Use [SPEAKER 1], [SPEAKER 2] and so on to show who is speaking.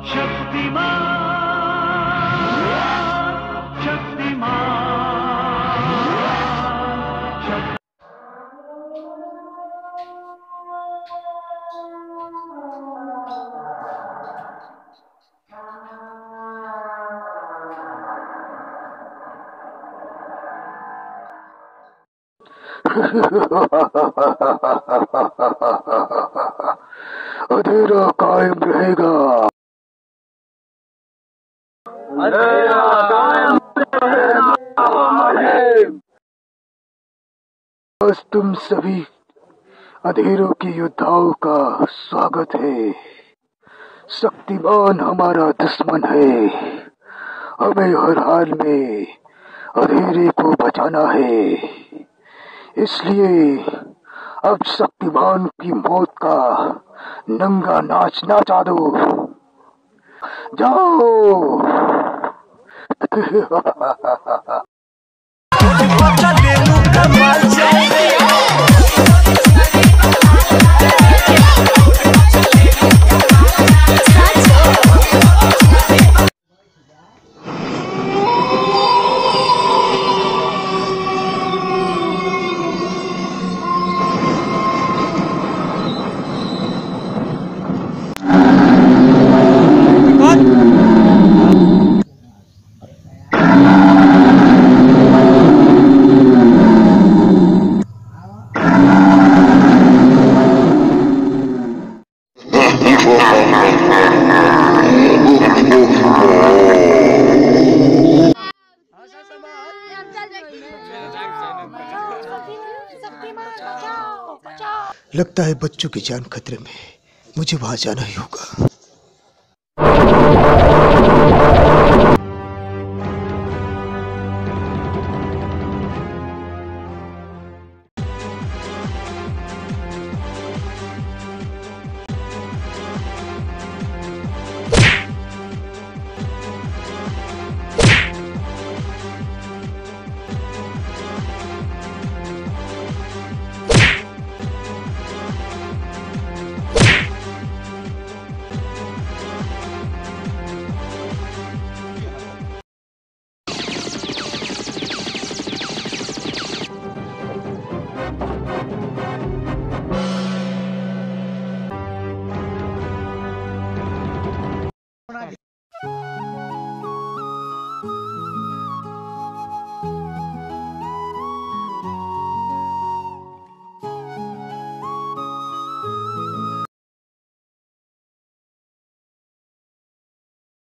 [SPEAKER 1] शक्तिमान शक्तिमान
[SPEAKER 2] अंधेरा कायम रहेगा। अंधेरा कायम रहेगा। बस तुम सभी अंधेरों के योद्धाओं का स्वागत है। शक्तिमान हमारा दुश्मन है। हमें हर हाल में अंधेरे को बचाना है। इसलिए अब शक्तिमान की मौत का नंगा नाच नाचा दो। जाओ। लगता है बच्चों की जान खतरे में है। मुझे वहां जाना ही होगा।